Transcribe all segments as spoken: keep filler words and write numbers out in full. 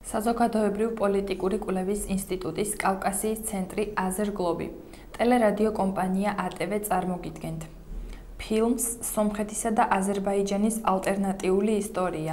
საზოგადოებრივ პოლიტიკური კვლევის ინსტიტუტის კავკასიის ცენტრი აზერგლობი, ტელერადიო კომპანია ატევ წარმოგიდგენთ. ფილმს სომხეთისა და აზერბაიჯანის ალტერნატიული ისტორია.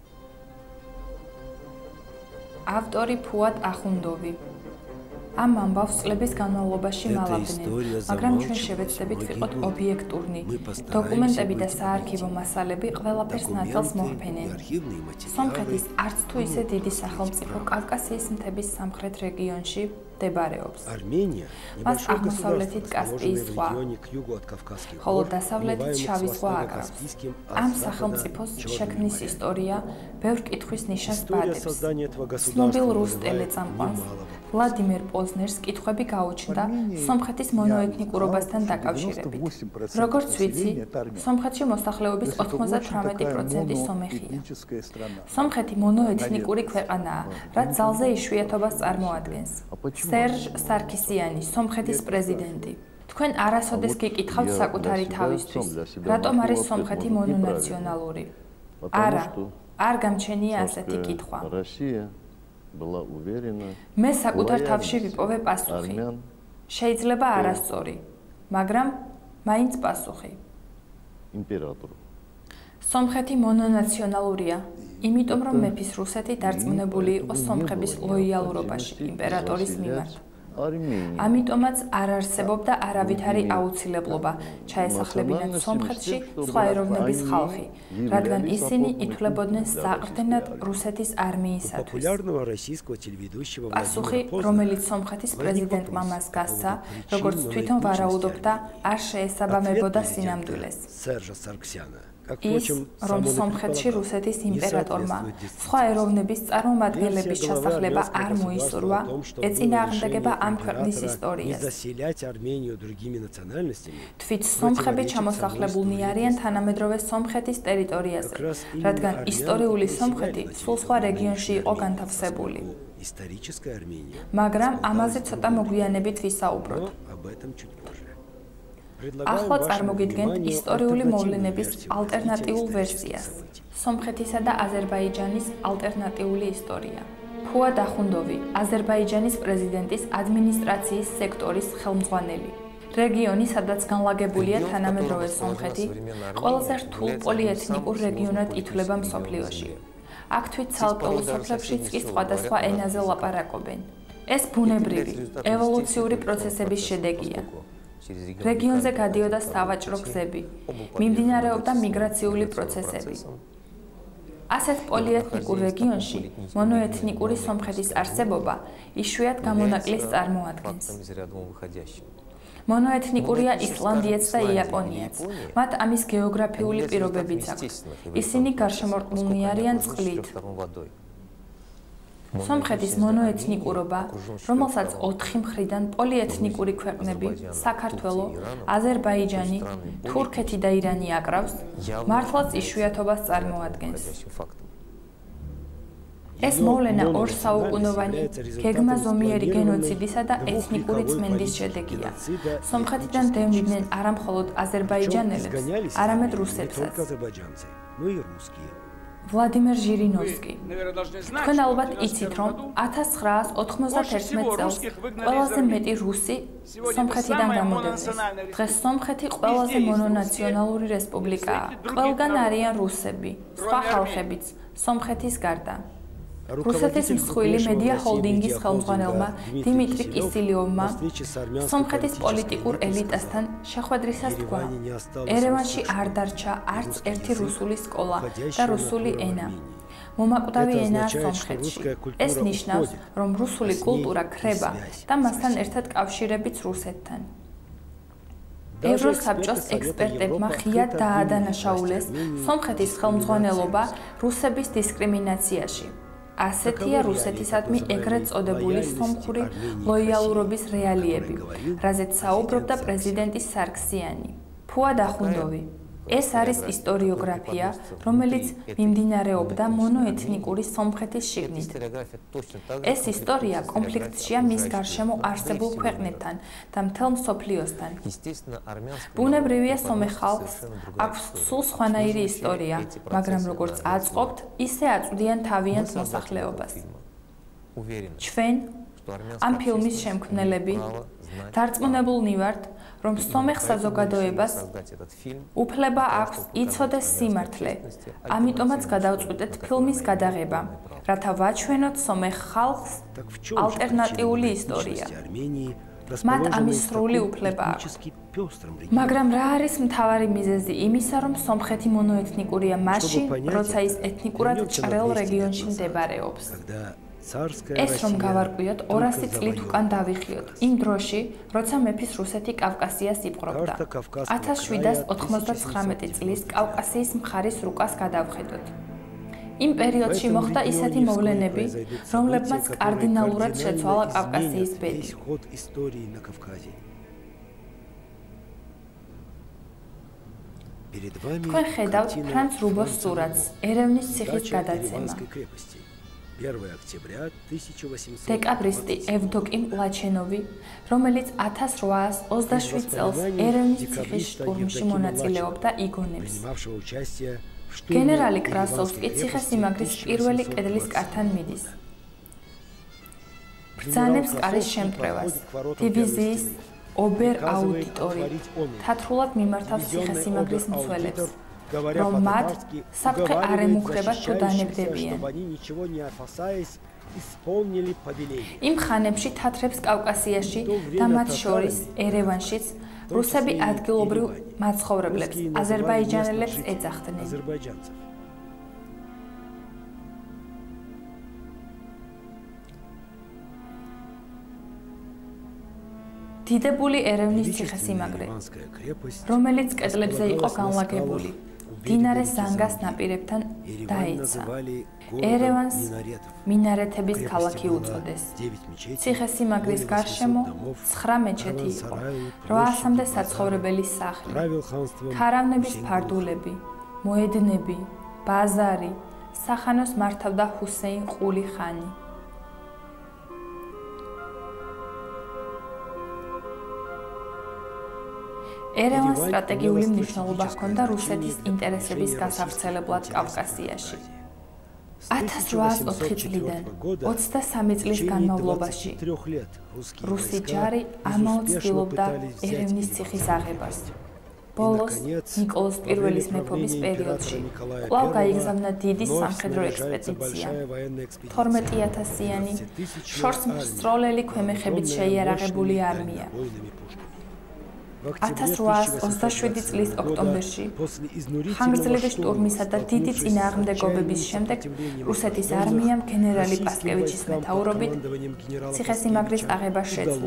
ავტორი ფუად ახუნდოვი. ამ ამბავს წლების განმავლობაში მალავდნენ, მაგრამ ჩვენ შევეცდებით ვიყოთ ობიექტურნი. დოკუმენტები და საარქივო მასალები ყველაფერს ნათელს მოჰფენენ. სომხეთის არც თუ ისე დიდი სახელმწიფო კავკასიის მთების სამხრეთ რეგიონში მდებარეობს. მას აღმოსავლეთით კასპიის ზღვა, ხოლო დასავლეთით შავი ზღვა აკრავს. ამ სახელმწიფოს შექმნის ისტორია ბევრ კითხვის ნიშანს ბადებს. ცნობილ რუს ტელეწამყვანს ვლადიმერ პოზნერს კითხვები გაუჩნდა სომხეთის მონოეთნიკურობასთან დაკავშირებით. როგორც ვიცი, სომხეთში მოსახლეობის ოთხმოცდათვრამეტი პროცენტი სომეხია. სომხეთი მონოეთნიკური ქვეყანაა, რაც ძალზე იშვიათობას წარმოადგენს. სერჟ სარქისიანი, სომხეთის პრეზიდენტი. თქვენ არასოდეს გიკითხავთ საკუთარი თავისთვის, რატომ არის სომხეთი მონონაციონალური? არა, არ გამჩენია ასეთი კითხვა. მე საკუთარ თავში ვიპოვე პასუხი. შეიძლება არასწორი, მაგრამ მაინც პასუხი. სომხეთი მონონაციონალურია, იმიტომ რომ მეფის რუსეთი დარწმუნებული იყო სომხების ლოიალურობაში იმპერატორის მიმართ. ამიტომაც არ არსებობდა არავითარი აუცილებლობა ჩაესახლებინათ სომხეთში სხვა ეროვნების ხალხი, რადგან ისინი ითვლებოდნენ საყრდენად რუსეთის არმიისათვის. პასუხი, რომელიც სომხეთის პრეზიდენტმა მას გასცა, როგორც თვითონ ვარაუდობდა, არ შეესაბამებოდა სინამდვილეს. ის, რომ სომხეთში რუსეთის იმპერატორმა სხვა ეროვნების წარმომადგენლების ჩასახლება არ მოისურვა, ეწინააღმდეგება ამ ქვეყნის ისტორიას. თვით სომხები ჩამოსახლებულნი არიან თანამედროვე სომხეთის ტერიტორიაზე, რადგან ისტორიული სომხეთი სულ სხვა რეგიონში იყო განთავსებული. მაგრამ ამაზე ცოტა მოგვიანებით ვისაუბროთ. ახლა წარმოგიდგენთ ისტორიული მოვლენების ალტერნატიულ ვერსიას. სომხეთისა და აზერბაიჯანის ალტერნატიული ისტორია. ფუად ახუნდოვი, აზერბაიჯანის პრეზიდენტის ადმინისტრაციის სექტორის ხელმძღვანელი. რეგიონი, სადაც განლაგებულია თანამედროვე სომხეთი, ყველაზე რთულ პოლიეთნიკურ რეგიონად ითვლება მსოფლიოში. აქ თვით ცალკეულ სოფლებშიც კი სხვადასხვა ენაზე ლაპარაკობენ. ეს ბუნებრივი, ევოლუციური პროცესების შედეგია. რეგიონზე გადიოდა სავაჭრო გზები, მიმდინარეობდა მიგრაციული პროცესები. ასეთ პოლიეთნიკურ რეგიონში მონოეთნიკური სომხეთის არსებობა იშვიათ გამონაკლისს წარმოადგენს. მონოეთნიკურია ისლანდიაც და იაპონიაც. მათ ამის გეოგრაფიული პირობებიც აქვს. ისინი გარშემორტყმულნი არიან წყლით. სომხეთის მონოეთნიკურობა, რომელსაც ოთხი მხრიდან პოლიეთნიკური ქვეყნები, საქართველო, აზერბაიჯანი, თურქეთი და ირანი აკრავს, მართლაც იშვიათობას წარმოადგენს. ეს მოვლენა ორსაუკუნოვანი, გეგმაზომიერი გენოციდისა და ეთნიკური წმენდის შედეგია. სომხეთიდან დევნიდნენ არა მხოლოდ აზერბაიჯანელებს, არამედ რუსებსაც. ვლადიმერ ჟირინოვსკი. თქვენ ალბათ იცით, რომ ათას ცხრაას ოთხმოცდათერთმეტ წელს ყველაზე მეტი რუსი სომხეთიდან გამოდევეს. დღეს სომხეთი ყველაზე მონონაციონალური რესპუბლიკაა. ყველგან არიან რუსები, სხვა ხალხებიც, სომხეთის გარდა. რუსეთის მსხვილი მედია ჰოლდინგის ხელმძღვანელმა დიმიტრი კისილიოვმა სომხეთის პოლიტიკურ ელიტასთან შეხვედრისას თქვა, ერევანში არ დარჩა არც ერთი რუსული სკოლა და რუსული ენა. მომაკვდავი ენაა სომხეთში. ეს ნიშნავს, რომ რუსული კულტურა ქრება და მასთან ერთად კავშირებიც რუსეთთან. ევროსაბჭოს ექსპერტებმა ღიად დაადანაშაულეს სომხეთის ხელმძღვანელობა რუსების დისკრიმინაციაში. ასეთია რუსეთისადმი ეგრეთ წოდებული სომხური ლოიალურობის რეალიები, რაზეც საუბრობდა პრეზიდენტი სარქსიანი. ფუად ახუნდოვი. ეს არის ისტორიოგრაფია, რომელიც მიმდინარეობდა მონოეთნიკური სომხეთის შიგნით. ეს ისტორია კონფლიქტშია მის გარშემო არსებულ ქვეყნებთან და მთელ მსოფლიოსთან. ბუნებრივია სომეხ ხალხს აქვს სულ სხვანაირი ისტორია, მაგრამ როგორც აწყობთ, ისე აწვდიან თავიანთ მოსახლეობას. ჩვენ ამ ფილმის შემქმნელები დარწმუნებულნი ვართ, რომ სომეხ საზოგადოებას უფლება აქვს იცოდეს სიმართლე, ამიტომაც გადავწყვიტეთ ფილმის გადაღება, რათა ვაჩვენოთ სომეხ ხალხს ალტერნატიული ისტორია. მათ ამის სრული უფლება აქვს. მაგრამ რა არის მთავარი მიზეზი იმისა, რომ სომხეთი მონოეთნიკურია მაშინ, როცა ის ეთნიკურად ჭრელ რეგიონში მდებარეობს? ეს რომ გავარკვიოთ, ორასი წლით უკან დავიხიოთ, იმ დროში, როცა მეფის რუსეთი კავკასიას იპყრობდა. ათას შვიდას ოთხმოცდაცხრამეტი წლის კავკასიის მხარის რუკას გადავხედოთ. იმ პერიოდში მოხდა ისეთი მოვლენები, რომლებმაც კარდინალურად შეცვალა კავკასიის ბედი. თქვენ ხედავთ ფრანც რუბოს სურათს, ერევნის ციხის გადაცემა. დეკაბრისტი ევდოკიმ ლაჩენოვი, რომელიც ათას რვაას ოცდაშვიდ წელს ერევნის ციხის შტურმში მონაწილეობდა, იგონებს. გენერალი კრასოვსკი ციხესიმაგრის პირველი კედლის კართან მიდის. ბრძანებს კარის შემკრევას, დივიზიის ობერ-აუდიტორი, თათრულად მიმართავს ციხესიმაგრის მცველებს, რომ მათ საფრთხე არ ემუქრებათ თუ დანებდებიან. იმ ხანებში თათრებს კავკასიაში და მათ შორის ერევანშიც რუსები ადგილობრივ მაცხოვრებლებს, აზერბაიჯანელებს ეძახდნენ. დიდებული ერევნის ციხესიმაგრე, რომელიც კედლებზე იყო განლაგებული, მდინარე ზანგას ნაპირებთან დაეცა. ერევანს მინარეთების ქალაქი უწოდეს. ციხესიმაგრის გარშემო ცხრა მეჩეთი იყო, რვაასამდე საცხოვრებელი სახლი, ქარავნების ფარდულები, მოედნები, ბაზარი, სახანოს მართავდა ჰუსეინ ყული ხანი. ერევანს სტრატეგიული მნიშვნელობა ჰქონდა რუსეთის ინტერესების გასავრცელებლად კავკასიაში. ათას რვაას ოთხი წლიდან ოცდასამი წლის განმავლობაში რუსი ჯარი ამაოდ ცდილობდა ერევნის ციხის აღებას. ბოლოს ნიკოლოზ პირველის მეფობის პერიოდში კვლავ გაიგზავნა დიდი სამხედრო ექსპედიცია. თორმეტი ათასიანი შორს მსროლელი ქვემეხებით შეიარაღებული არმია. ათას რვაას ოცდაშვიდი წლის ოქტომბერში ხანგრძლივი შტურმისა და დიდი წინააღმდეგობების შემდეგ რუსეთის არმიამ გენერალი პასკევიჩის მეთაურობით ციხესიმაგრის აღება შეძლო.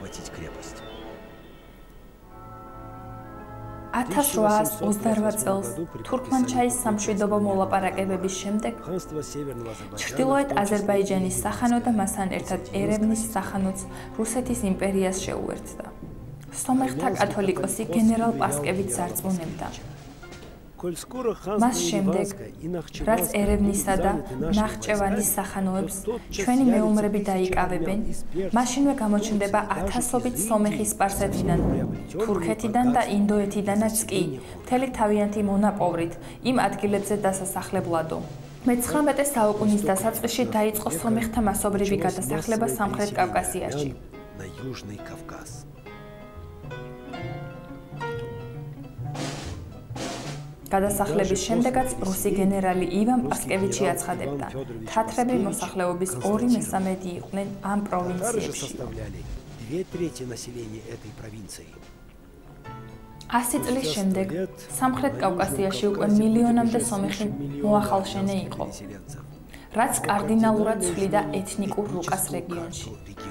ათას რვაას ოცდარვა წელს თურქმანჩაის სამშვიდობო მოლაპარაკებების შემდეგ ჩრდილოეთ აზერბაიჯანის სახანო და მასთან ერთად ერევნის სახანოც რუსეთის იმპერიას შეუერთდა. სომეხთა კათოლიკოსი გენერალ პასკევიჩს არწმუნებდა. მას შემდეგ, რაც ერევნისა და ნახჭევანის სახანოებს ჩვენი მეომრები დაიკავებენ, მაშინვე გამოჩნდება ათასობით სომეხი სპარსეთიდან, თურქეთიდან და ინდოეთიდანაც კი მთელი თავიანთი მონაპოვრით იმ ადგილებზე დასასახლებლადო. მეცხრამეტე საუკუნის დასაწყისში დაიწყო სომეხთა მასობრივი გადასახლება სამხრეთ კავკასიაში. გადასახლების შემდეგაც რუსი გენერალი ივან პასკევიჩი აცხადებდა, თათრები მოსახლეობის ორი მესამედი იყვნენ ამ პროვინციებში. ასი წლის შემდეგ სამხრეთ კავკასიაში უკვე მილიონამდე სომეხი მოახალშენე იყო, რაც კარდინალურად ცვლიდა ეთნიკურ რუკას რეგიონში.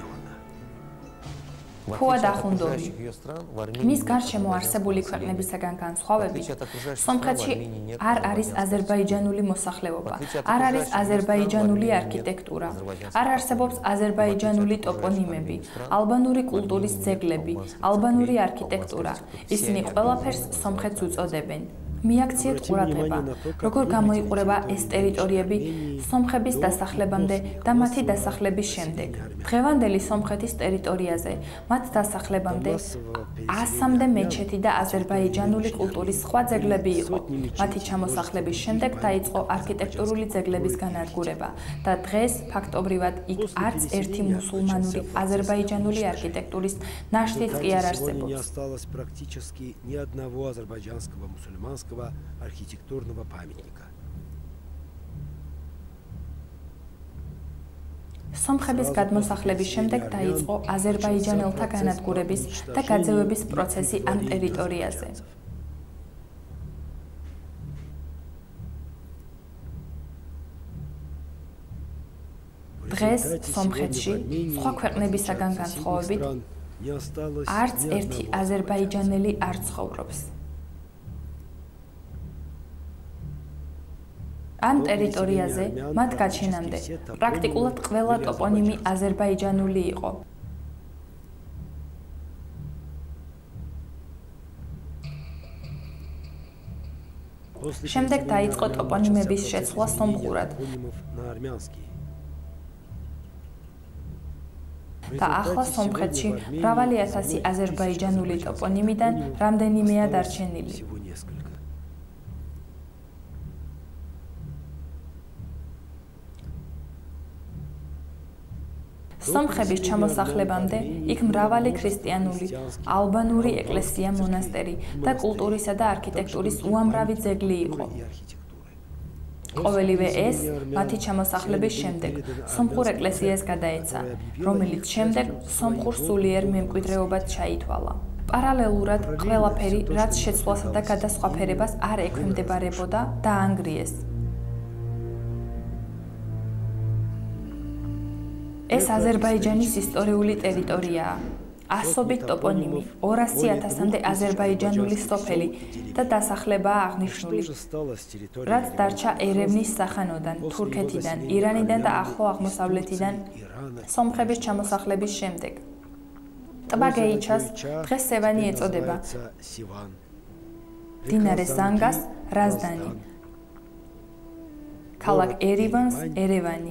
ფუად ახუნდოვი. მის გარშემო არსებული ქვეყნებისაგან განსხვავებით, სომხეთში არ არის აზერბაიჯანული მოსახლეობა, არ არის აზერბაიჯანული არქიტექტურა, არ არსებობს აზერბაიჯანული ტოპონიმები, ალბანური კულტურის ძეგლები, ალბანური არქიტექტურა. ისინი ყველაფერს სომხეთს უწოდებენ. მიაქციეთ ყურადღება, როგორ გამოიყურება ეს ტერიტორიები სომხების დასახლებამდე და მათი დასახლების შემდეგ. დღევანდელი სომხეთის ტერიტორიაზე მათ დასახლებამდე ასამდე მეჩეთი და აზერბაიჯანული კულტურის სხვა ძეგლები იყო. მათი ჩამოსახლების შემდეგ დაიწყო არქიტექტურული ძეგლების განადგურება და დღეს ფაქტობრივად იქ არც ერთი მუსულმანური აზერბაიჯანული არქიტექტურის ნაშთიც კი არ არსებობს. архитектурного памятника. სომხების გადმოსახლების შემდეგ დაიწყო აზერბაიჯანელთა განადგურების და გაძევების პროცესი ამ ტერიტორიაზე. დღეს სომხეთში სხვა ქვეყნებისაგან განსხვავებით არც ერთი აზერბაიჯანელი არ ცხოვრობს. ამ ტერიტორიაზე მათ გაჩენამდე პრაქტიკულად ყველა ტოპონიმი აზერბაიჯანული იყო. შემდეგ დაიწყო ტოპონიმების შეცვლა სომხურად. და ახლა სომხეთში მრავალი ათასი აზერბაიჯანული ტოპონიმიდან რამდენიმეა დარჩენილი. სომხების ჩამოსახლებამდე იქ მრავალი ქრისტიანული, ალბანური ეკლესია, მონასტერი და კულტურისა და არქიტექტურის უამრავი ძეგლი იყო. ყოველივე ეს მათი ჩამოსახლების შემდეგ სომხურ ეკლესიას გადაეცა, რომელიც შემდეგ სომხურ სულიერ მემკვიდრეობად ჩაითვალა. პარალელურად ყველაფერი, რაც შეცვლასა და გადასხვაფერებას არ ექვემდებარებოდა, დაანგრიეს. ეს აზერბაიჯანის ისტორიული ტერიტორიაა. ასობით ტოპონიმი, ორასი ათასამდე აზერბაიჯანული სოფელი და დასახლებაა აღნიშნული. რაც დარჩა ერევნის სახანოდან, თურქეთიდან, ირანიდან და ახლო აღმოსავლეთიდან სომხების ჩამოსახლების შემდეგ. ტბა გეიჩას დღეს სევანი ეწოდება. მდინარე ზანგას რაზდანი. ქალაქ ერევანს ერევანი.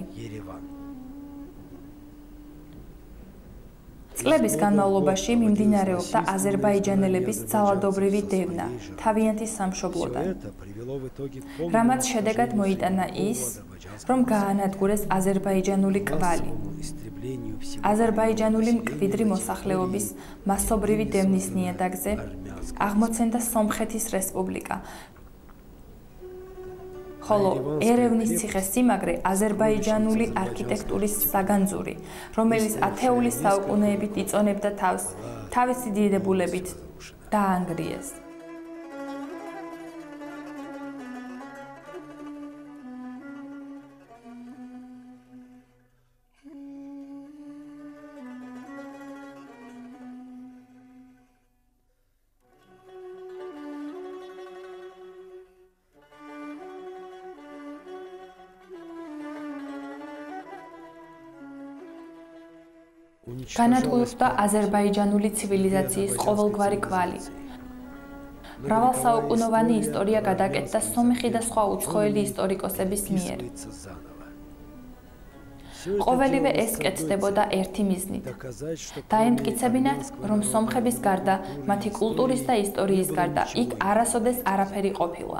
წლების განმავლობაში მიმდინარეობდა აზერბაიჯანელების ძალადობრივი დევნა თავიანთი სამშობლოდან, რამაც შედეგად მოიტანა ის, რომ გაანადგურეს აზერბაიჯანული კვალი. აზერბაიჯანული მკვიდრი მოსახლეობის მასობრივი დევნის ნიადაგზე აღმოცენდა სომხეთის რესპუბლიკა, ხოლო ერევნის ციხესიმაგრე აზერბაიჯანული არქიტექტურის საგანძური, რომელიც ათეული საუკუნეებით იწონებდა თავს თავისი დიდებულებით, დაანგრიეს. განადგურდა აზერბაიჯანული ცივილიზაციის ყოველგვარი კვალი. მრავალსაუკუნოვანი ისტორია გადაკეთდა სომეხი და სხვა უცხოელი ისტორიკოსების მიერ. ყოველივე ეს კეთდებოდა ერთი მიზნით. დაემტკიცებინათ, რომ სომხების გარდა, მათი კულტურის და ისტორიის გარდა, იქ არასოდეს არაფერი ყოფილა.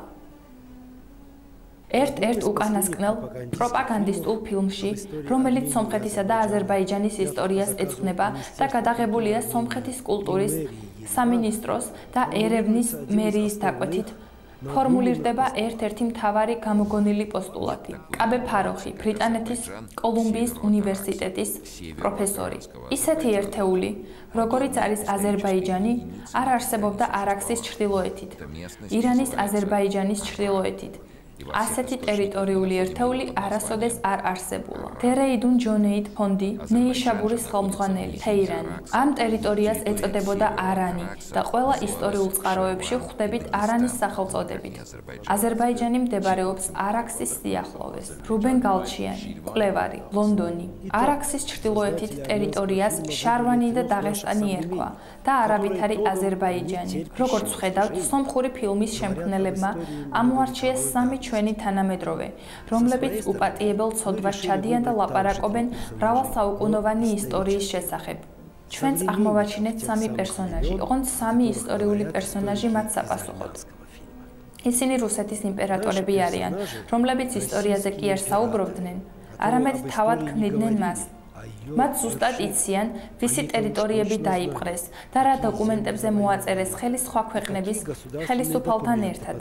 ერთ-ერთ უკანასკნელ პროპაგანდისტულ ფილმში, რომელიც სომხეთისა და აზერბაიჯანის ისტორიას ეძღვნება და გადაღებულია სომხეთის კულტურის სამინისტროს და ერევნის მერიის დაკვეთით, ფორმულირდება ერთ-ერთი მთავარი გამოგონილი პოსტულატი. კაბე ფაროხი, ბრიტანეთის კოლუმბიის უნივერსიტეტის პროფესორი. ისეთი ერთეული, როგორიც არის აზერბაიჯანი, არ არსებობდა არაქსის ჩრდილოეთით, ირანის აზერბაიჯანის ჩრდილოეთით, ასეთი ტერიტორიული ერთეული არასოდეს არ არსებულა. დერეიდუნ ჯონეიდ ფონდი, ნეიშაბურის ხელმძღვანელი, თეირანი. ამ ტერიტორიას ეწოდებოდა არანი და ყველა ისტორიულ წყაროებში ხვდებით არანის სახელწოდებით. აზერბაიჯანი მდებარეობს არაქსის სიახლოვეს. რუბენ გალჩიანი, მკვლევარი, ლონდონი. არაქსის ჩრდილოეთით ტერიტორიას შარვანი და დაღესტანი ერქვა და არავითარი აზერბაიჯანი. როგორც ვხედავთ, სომხური ფილმის შემქმნელებმა ამოარჩიეს სამი ჩვენი თანამედროვე, რომლებიც უპატიებელ ცოდვას ჩადიან და ლაპარაკობენ მრავალსაუკუნოვანი ისტორიის შესახებ. ჩვენც აღმოვაჩინეთ სამი პერსონაჟი, ოღონდ სამი ისტორიული პერსონაჟი მათ საპასუხოდ. ისინი რუსეთის იმპერატორები არიან, რომლებიც ისტორიაზე კი არ საუბრობდნენ, არამედ თავად ქმნიდნენ მას. მათ ზუსტად იციან, ვისი ტერიტორიები დაიპყრეს და რა დოკუმენტებზე მოაწერეს ხელი სხვა ქვეყნების ხელისუფალთან ერთად.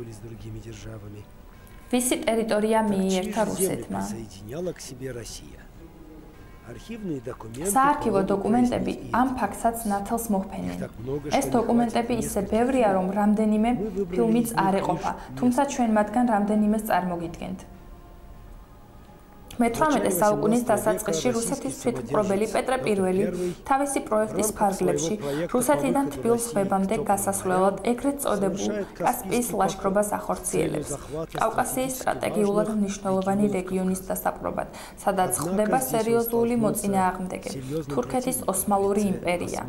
ვისი ტერიტორია მიიერთა რუსეთმა. საარქივო დოკუმენტები ამ ფაქტსაც ნათელს მოჰფენენ. ეს დოკუმენტები ისე ბევრია, რომ რამდენიმე ფილმიც არ ეყოფა, თუმცა ჩვენ მათგან რამდენიმეს წარმოგიდგენთ. მეთვრამეტე საუკუნის დასაწყისში რუსეთის თვითმპყრობელი პეტრე პირველი თავისი პროექტის ფარგლებში რუსეთიდან თბილ ზღვებამდე გასასვლელად ეგრეთ წოდებულ კასპიის ლაშქრობას ახორციელებს. კავკასიის სტრატეგიულად მნიშვნელოვანი რეგიონის დასაპყრობად, სადაც ხდება სერიოზული მოწინააღმდეგე, თურქეთის ოსმალური იმპერია.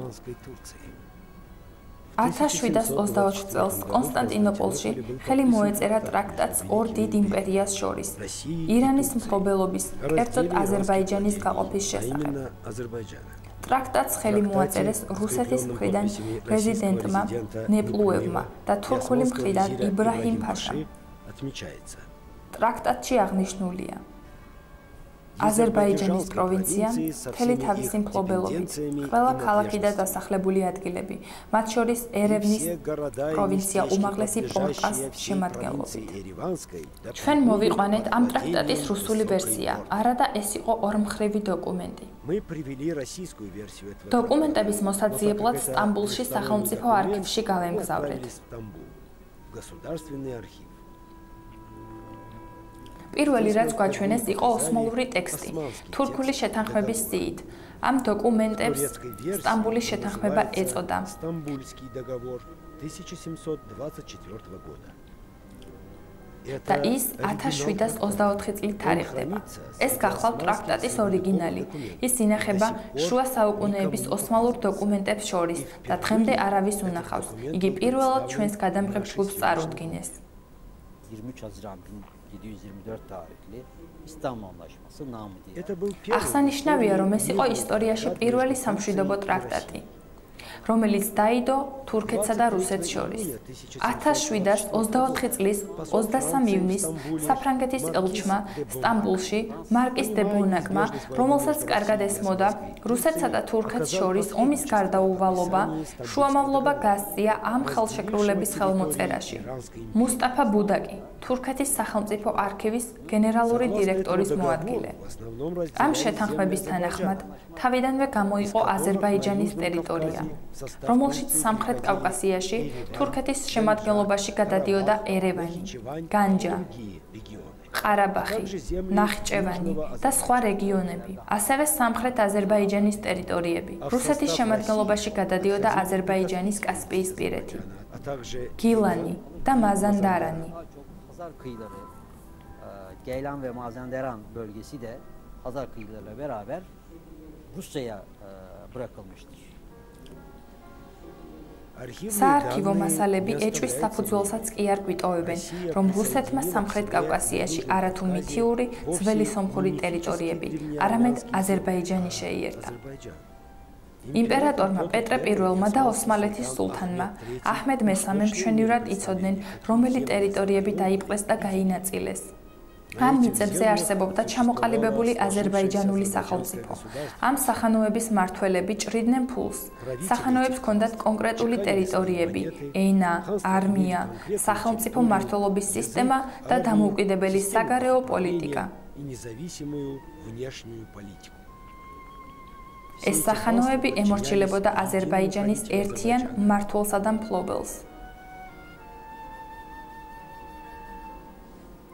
ათას შვიდას ოცდაოთხ წელს კონსტანტინოპოლში ხელი მოეწერა ტრაქტატს ორ დიდ იმპერიას შორის, ირანის მფლობელობის, კერძოდ აზერბაიჯანის გაყოფის შესახებ. ტრაქტატს ხელი მოაწერეს რუსეთის მხრიდან პრეზიდენტმა ნეპლუევმა და თურქული მხრიდან იბრაჰიმ ფაშამ. ტრაქტატში აღნიშნულია: აზერბაიჯანის პროვინცია მთელი თავისი მფლობელობით, ყველა ქალაქი და დასახლებული ადგილები, მათ შორის ერევნის პროვინცია უმაღლესი პოლკას შემადგენლობით. ჩვენ მოვიყვანეთ ამ ტრაქტატის რუსული ვერსია, არადა ეს იყო ორმხრივი დოკუმენტი. დოკუმენტების მოსაძიებლად სტამბულში სახელმწიფო არქივში გავემგზავრეთ. პირველი რაც გვაჩვენეს იყო ოსმალური ტექსტი, თურქული შეთანხმების სიით. ამ დოკუმენტებს სტამბულის შეთანხმება ეწოდა. და ის ათას შვიდას ოცდაოთხი წლით თარიღდება. ეს გახლავთ ტრაქტატის ორიგინალი. ის ინახება შუა საუკუნეების ოსმალურ დოკუმენტებს შორის და დღემდე არავის უნახავს. იგი პირველად ჩვენს გადამღებ ჯგუფს წარუდგინეს. აღსანიშნავია, რომ ეს იყო ისტორიაში პირველი სამშვიდობო ტრაქტატი, რომელიც დაიდო თურქეთსა და რუსეთს შორის. ათას შვიდას ოცდაოთხი წლის ოცდასამი ივნისს საფრანგეთის ელჩმა სტამბულში მარკის დე ბონაკმა, რომელსაც კარგად ესმოდა რუსეთსა და თურქეთს შორის ომის გარდაუვალობა, შუამავლობა გასწია ამ ხელშეკრულების ხელმოწერაში. მუსტაფა ბუდაკი, თურქეთის სახელმწიფო არქივის გენერალური დირექტორის მოადგილე. ამ შეთანხმების თანახმად თავიდანვე გამოიყო აზერბაიჯანის ტერიტორია, რომელშიც სამხრეთ კავკასიაში თურქეთის შემადგენლობაში გადადიოდა ერევანი, განჯა, ყარაბახი, ნახიჩევანი და სხვა რეგიონები, ასევე სამხრეთ აზერბაიჯანის ტერიტორიები. რუსეთის შემადგენლობაში გადადიოდა აზერბაიჯანის კასპიისპირეთი, გილანი და მაზანდარანი. Hazar kıyıları, Geylan ve Mazanderan bölgesi de Hazar kıyılarıyla beraber Rusya'ya bırakılmıştır. საარქივო მასალები ეჭვის საფუძველსაც კი არ გვიტოვებენ, რომ რუსეთმა სამხრეთ კავკასიაში არათუ მითიური ძველი სომხური ტერიტორიები, არამედ აზერბაიჯანი შეიერთა. იმპერატორმა პეტრე პირველმა და ოსმალეთის სულთანმა აჰმედ მესამემ მშვენივრად იცოდნენ, რომელი ტერიტორიები დაიპყრეს და გაინაწილეს. ამ მიწებზე არსებობდა ჩამოყალიბებული აზერბაიჯანული სახელმწიფო. ამ სახანოების მმართველები ჭრიდნენ ფულს. სახანოებს ჰქონდათ კონკრეტული ტერიტორიები, ენა, არმია, სახელმწიფო მმართველობის სისტემა და დამოუკიდებელი საგარეო პოლიტიკა. ეს სახანოები ემორჩილებოდა აზერბაიჯანის ერთიან მმართველსა და მფლობელს.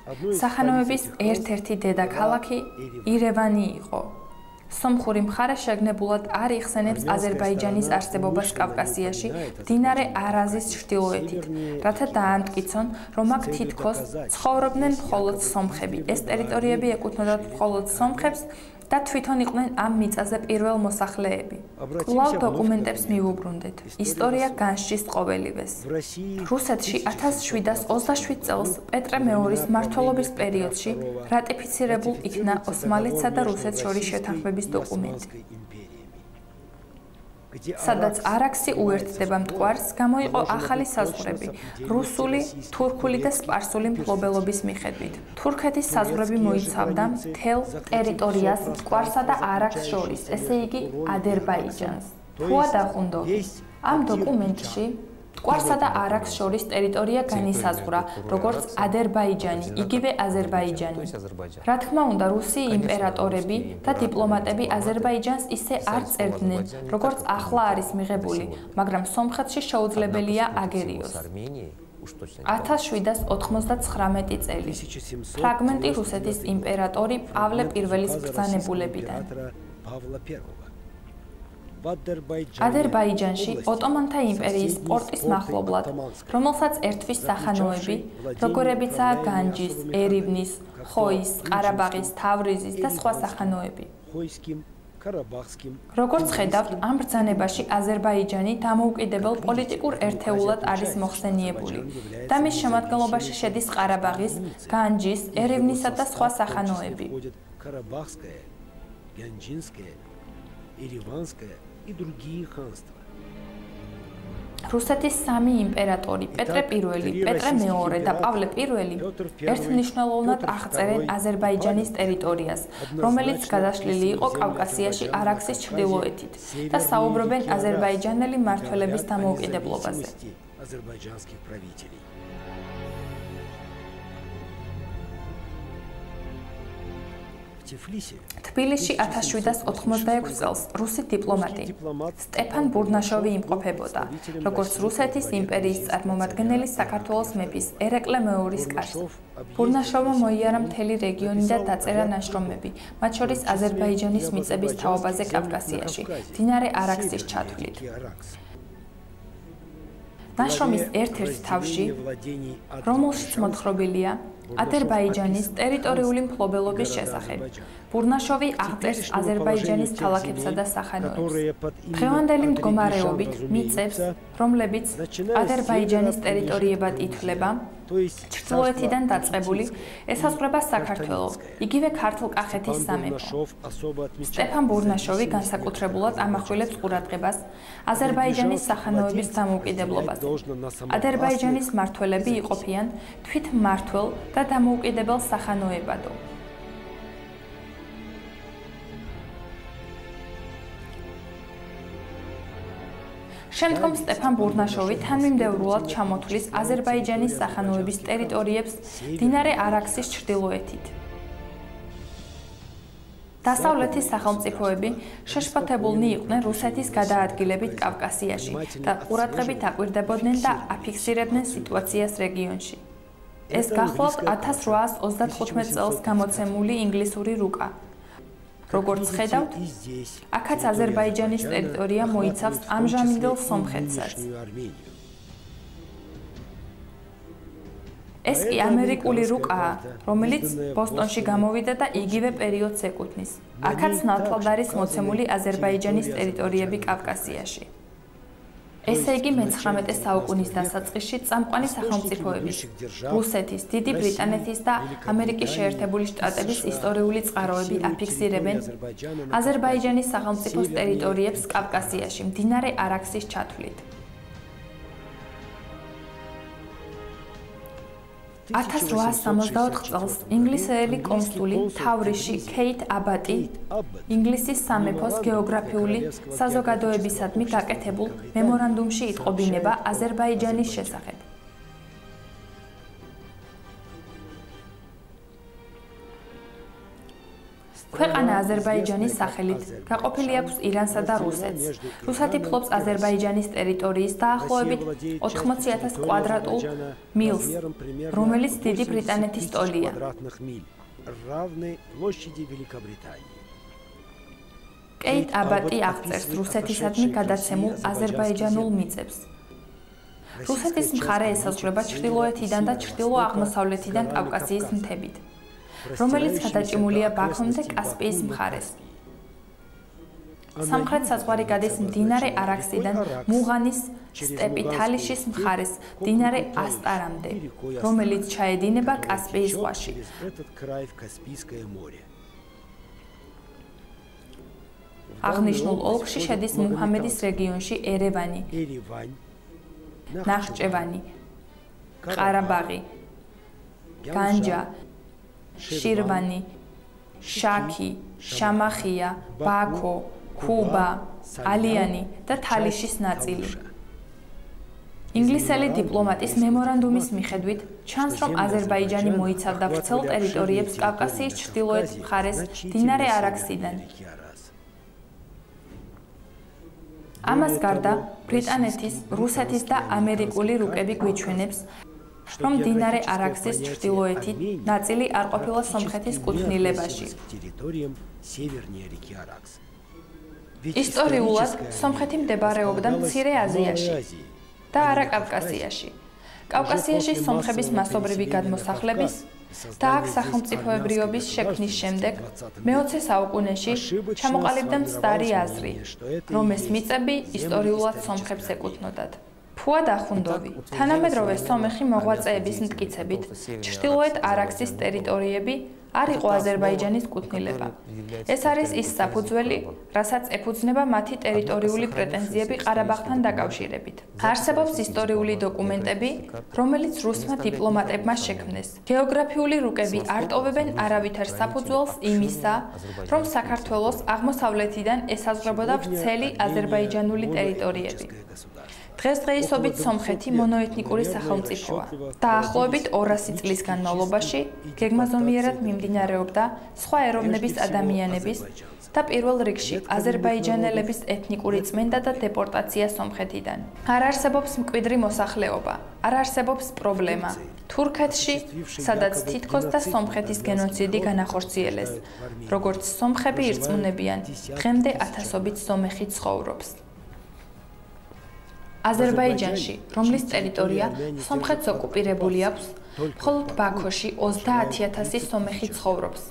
სახანოების ერთ-ერთი დედაქალაქი ირევანი იყო. სომხური მხარე შეგნებულად არ იხსენებს აზერბაიჯანის არსებობას კავკასიაში, მდინარე არაზის ჩრდილოეთით, რათა დაამტკიცონ, რომ აქ თითქოს ცხოვრობდნენ მხოლოდ სომხები. ეს ტერიტორიები ეკუთვნოდათ მხოლოდ სომხებს და თვითონ იყვნენ ამ მიწაზე პირველ მოსახლეები. კვლავ დოკუმენტებს მივუბრუნდეთ. ისტორია განსჯის ყოველივეს. რუსეთში ათას შვიდას ოცდაშვიდ წელს პეტრე მეორის მმართველობის პერიოდში რატიფიცირებულ იქნა ოსმალეთსა და რუსეთს შორის შეთანხმების დოკუმენტი. სადაც არაქსი უერთდება მტკვარს, გამოიყო ახალი საზღვრები, რუსული, თურქული და სპარსული მფლობელობის მიხედვით. თურქეთის საზღვრები მოიცავდა მთელ ტერიტორიას მტკვარსა და არაქსს შორის, ესე იგი აზერბაიჯანს. ფუად ახუნდოვი ამ დოკუმენტში მტკვარსა და არაქსს შორის ტერიტორია განისაზღვრა, როგორც აზერბაიჯანი, იგივე აზერბაიჯანი. რა თქმა უნდა, რუსი იმპერატორები და დიპლომატები აზერბაიჯანს ისე არ წერდნენ, როგორც ახლა არის მიღებული, მაგრამ სომხეთში შეუძლებელია აგერიოს. ათას შვიდას ოთხმოცდაცხრამეტი წელი. ფრაგმენტი რუსეთის იმპერატორი პავლე პირველის ბრძანებულებიდან. აზერბაიჯანში ოტომანთა იმპერიის პორტის მახლობლად, რომელსაც ერთვის სახანოები, როგორებიცაა განჯის, ერივნის, ხოის, ყარაბაღის, თავრიზის და სხვა სახანოები. როგორც ხედავთ, ამ ბრძანებაში აზერბაიჯანი დამოუკიდებელ პოლიტიკურ ერთეულად არის მოხსენიებული და მის შემადგენლობაში შედის ყარაბაღის, განჯის, ეროვნისა და სხვა სახანოები. რუსეთის სამი იმპერატორი, პეტრე პირველი, პეტრე მეორე და პავლე პირველი ერთმნიშვნელოვნად აღწერენ აზერბაიჯანის ტერიტორიას, რომელიც გადაშლილი იყო კავკასიაში არაქსის ჩრდილოეთით და საუბრობენ აზერბაიჯანელი მმართველების დამოუკიდებლობაზე. თბილისში ათას შვიდას ოთხმოცდაექვსი წელს რუსი დიპლომატი სტეფან ბურნაშოვი იმყოფებოდა, როგორც რუსეთის იმპერიის წარმომადგენელი საქართველოს მეფის ერეკლე მეორის კარზე. ბურნაშოვმა მოიარა მთელი რეგიონი და დაწერა ნაშრომები, მათ შორის აზერბაიჯანის მიწების თაობაზე კავკასიაში, მდინარე არაქსის ჩათვლით. ნაშრომის ერთ-ერთ თავში, რომელშიც მოთხრობილია აზერბაიჯანის ტერიტორიული მფლობელობის შესახებ. ბურნაშოვი აღწერს აზერბაიჯანის ქალაქებსა და სახანოებს. დღევანდელი მდგომარეობით მიწებს, რომლებიც აზერბაიჯანის ტერიტორიებად ითვლება, ჩრდილოეთიდან დაწყებული, ესაზღვრება საქართველო, იგივე ქართლ-კახეთის სამეფო. სტეფან ბურნაშოვი განსაკუთრებულად ამახვილებს ყურადღებას აზერბაიჯანის სახანოების დამოუკიდებლობაზე. აზერბაიჯანის მმართველები იყოფიან თვითმმართველ და დამოუკიდებელ სახანოებადო. შემდგომ სტეფან ბურნაშოვი თანმიმდევრულად ჩამოთვლის აზერბაიჯანის სახანოების ტერიტორიებს მდინარე არაქსის ჩრდილოეთით. დასავლეთის სახელმწიფოები შეშფოთებულნი იყვნენ რუსეთის გადაადგილებით კავკასიაში და ყურადღებით აკვირდებოდნენ და აფიქსირებდნენ სიტუაციას რეგიონში. ეს გახლავთ ათას რვაას ოცდათხუთმეტ წელს გამოცემული ინგლისური რუკა. როგორც ხედავთ, აქაც აზერბაიჯანის ტერიტორია მოიცავს ამჟამინდელ სომხეთსაც. ეს კი ამერიკული რუკაა, რომელიც ბოსტონში გამოვიდა და იგივე პერიოდს ეკუთვნის. აქაც ნათლად არის მოცემული აზერბაიჯანის ტერიტორიები კავკასიაში. ესე იგი მეცხრამეტე საუკუნის დასაწყისში წამყვანი სახელმწიფოების, რუსეთის, დიდი ბრიტანეთის და ამერიკის შეერთებული შტატების ისტორიული წყაროები აფიქსირებენ აზერბაიჯანის სახელმწიფოს ტერიტორიებს კავკასიაში, მდინარე არაქსის ჩათვლით. ათას რვაას სამოცდაოთხ წელს ინგლისელი კონსული თავრიში ქეით აბატი ინგლისის სამეფოს გეოგრაფიული საზოგადოებისადმი გაკეთებულ მემორანდუმში იტყობინება აზერბაიჯანის შესახებ. ქვეყანა აზერბაიჯანის სახელით გაყოფილი აქვს ირანსა და რუსეთს. რუსეთი ფლობს აზერბაიჯანის ტერიტორიის დაახლოებით ოთხმოცი ათას კვადრატულ მილს, რომელიც დიდი ბრიტანეთის ტოლია. კეით აბატი აღწერს რუსეთისადმი გადაცემულ აზერბაიჯანულ მიწებს. რუსეთის მხარე ესაზღვრება ჩრდილოეთიდან და ჩრდილო-აღმოსავლეთიდან კავკასიის მთებით, რომელიც გადაჭიმულია ბაქომდე კასპიის მხარეს. სამხრეთ საზღვარი გადის მდინარე არაქსიდან მუღანის სტეპი თალიშის მხარეს მდინარე ასტარამდე, რომელიც ჩაედინება კასპიის ზღვაში. აღნიშნულ ოლქში შედის მუჰამედის რეგიონში ერევანი, ნახჭევანი, ყარაბაღი, განჯა, შირვანი, შაქი, შამახია, ბაქო, ქუბა, ალიანი და თალიშის ნაწილი. ინგლისელი დიპლომატის მემორანდუმის მიხედვით ჩანს, რომ აზერბაიჯანი მოიცავდა ვრცელ ტერიტორიებს კავკასიის ჩრდილოეთ მხარეს მდინარე არაქსიდან. ამას გარდა, ბრიტანეთის, რუსეთის და ამერიკული რუკები გვიჩვენებს, რომ მდინარე არაქსის ჩრდილოეთი ნაწილი არ ყოფილა სომხეთის კუთვნილებაში. ისტორიულად, სომხეთი მდებარეობდა მცირე აზიაში და არა კავკასიაში. კავკასიაში სომხების მასობრივი გადმოსახლების და აქ სახელმწიფოებრიობის შექმნის შემდეგ მეოცე საუკუნეში ჩამოყალიბდა მცდარი აზრი, რომ ეს მიწები ისტორიულად სომხებს ეკუთვნოდათ. ფუად ახუნდოვი, თანამედროვე სომეხი მოღვაწეების მტკიცებით, ჩრდილოეთ არაქსის ტერიტორიები არ იყო აზერბაიჯანის კუთვნილება. ეს არის ის საფუძველი, რასაც ეფუძნება მათი ტერიტორიული პრეტენზიები ყარაბაღთან დაკავშირებით. არსებობს ისტორიული დოკუმენტები, რომელიც რუსმა დიპლომატებმა შექმნეს. გეოგრაფიული რუკები არ ტოვებენ არავითარ საფუძველს იმისა, რომ საქართველოს აღმოსავლეთიდან ესაზღვრებოდა ვრცელი აზერბაიჯანული ტერიტორიები. დღესდღეობით სომხეთი მონოეთნიკური სახელმწიფოა. დაახლოებით ორასი წლის განმავლობაში გეგმაზომიერად მიმდინარეობდა სხვა ეროვნების ადამიანების და პირველ რიგში აზერბაიჯანელების ეთნიკური წმენდა და დეპორტაცია სომხეთიდან. არ არსებობს მკვიდრი მოსახლეობა, არ არსებობს პრობლემა. თურქეთში, სადაც თითქოს და სომხეთის გენოციდი განახორციელეს, როგორც სომხები ირწმუნებიან, დღემდე ათასობით სომეხი ცხოვრობს. აზერბაიჯანში, რომლის ტერიტორია სომხეთს ოკუპირებული აქვს, მხოლოდ ბაქოში ოცდაათი ათასი სომეხი ცხოვრობს.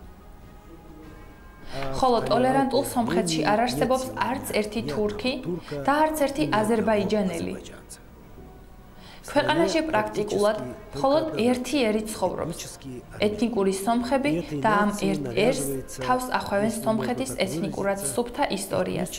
ხოლო ტოლერანტულ სომხეთში არ არსებობს არც ერთი თურქი და არც ერთი აზერბაიჯანელი. ქვეყანაში პრაქტიკულად მხოლოდ ერთი ერი ცხოვრობს. ეთნიკური სომხები და ამ ერთ ერს თავს ახვევენ სომხეთის ეთნიკურად სუფთა ისტორიას.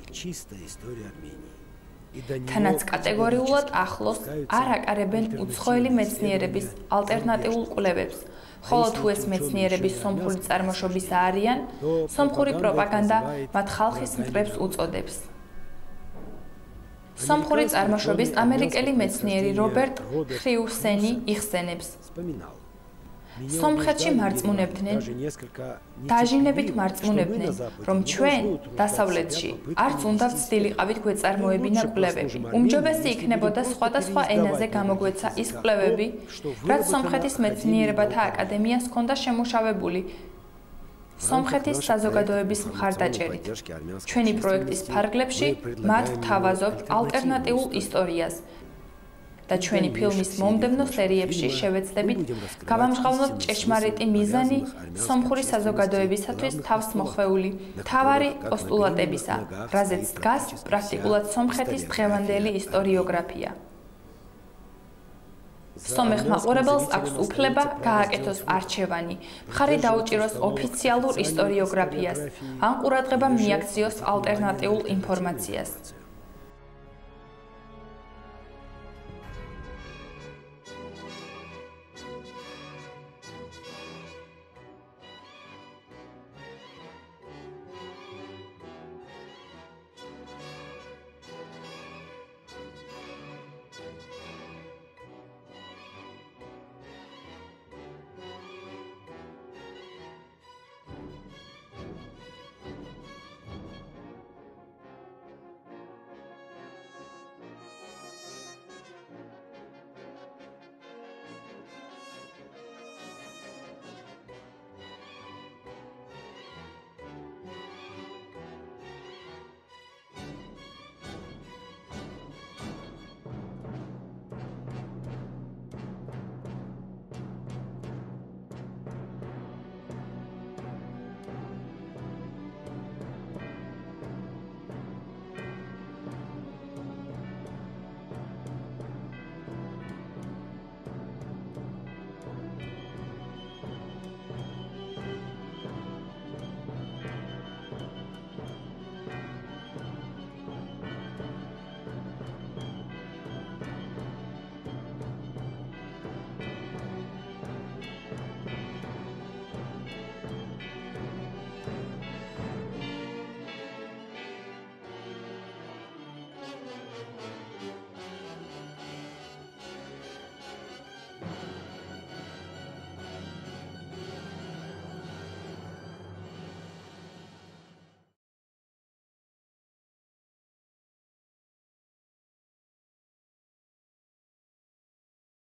თანაც კატეგორიულად ახლოს არ აკარებენ უცხოელი მეცნიერების ალტერნატიულ კვლევებს, ხოლო თუ ეს მეცნიერები სომხური წარმოშობისა არიან, სომხური პროპაგანდა მათ ხალხის მტრებს უწოდებს. სომხური წარმოშობის ამერიკელი მეცნიერი რობერტ ხრიუსენი იხსენებს. სომხეთში მარწმუნებდნენ, დაჟინებით მარწმუნებდნენ, რომ ჩვენ დასავლეთში არც უნდა ვცდილიყავით გვეწარმოებინა კვლევები. უმჯობესი იქნებოდა სხვადასხვა ენაზე გამოგვეცა ის კვლევები, რაც სომხეთის მეცნიერებათა აკადემიას ჰქონდა შემუშავებული სომხეთის საზოგადოების მხარდაჭერით. ჩვენი პროექტის ფარგლებში მათ ვთავაზობთ ალტერნატიულ ისტორიას. და ჩვენი ფილმის მომდევნო სერიებში შევეცდებით გავამჟღავნოთ ჭეშმარიტი მიზანი სომხური საზოგადოებისათვის თავს მოხვეული მთავარი პოსტულატებისა, რაზეც დგას პრაქტიკულად სომხეთის დღევანდელი ისტორიოგრაფია. სომეხ მაყურებელს აქვს უფლება გააკეთოს არჩევანი, მხარი დაუჭიროს ოფიციალურ ისტორიოგრაფიას, ან ყურადღება მიაქციოს ალტერნატიულ ინფორმაციას.